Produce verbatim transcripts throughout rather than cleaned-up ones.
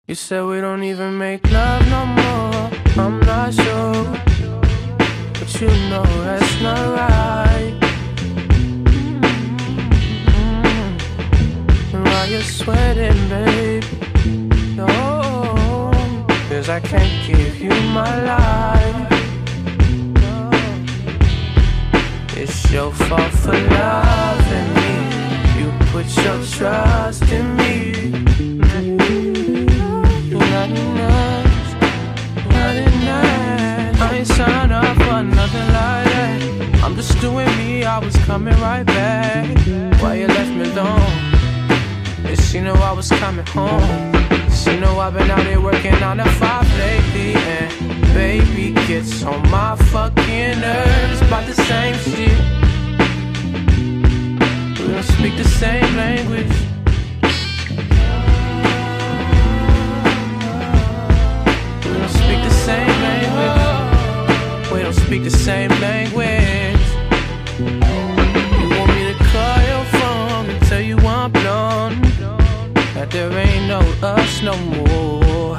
You said we don't even make love no more. I'm not sure, but you know that's not right. Mm-hmm. And while you're sweating, babe, no, cause I can't give you my life. It's your fault for loving me. You put your trust in me. Nothing nice, nothing nice. I ain't signed up for nothing like that. I'm just doing me, I was coming right back. Why you left me alone? Yes, she know I was coming home. She know I've been out here working on the five lately. And baby gets on my fucking nerves about the same shit. We don't speak the same language. We don't speak the same language. We don't speak the same language. You want me to call your phone and tell you I'm blown, that there ain't no us no more.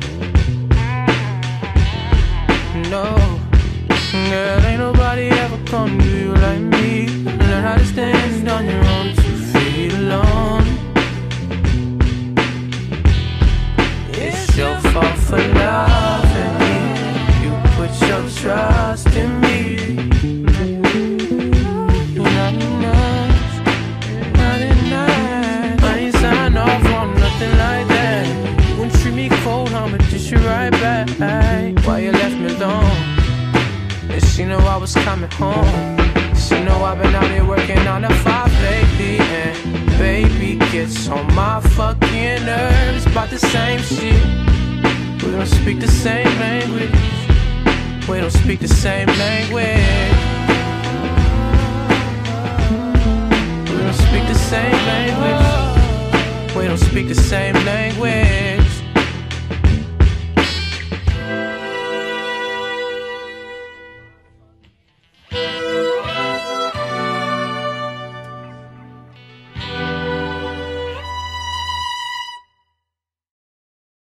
No, girl, ain't nobody ever gonna do you like me. Learn how to stand on your own two feet alone. It's your fault for loving me. You put your trust in me. Nothing nice, nothing nice. I ain't signed off on nothing like that. You wouldn't treat me cold, I'ma dish you right back. Why you left me alone? And she know I was coming home. She know I've been out here working on the five lately. And baby gets on my fucking nerves about the same shit. We don't speak the same language. We don't speak the same language.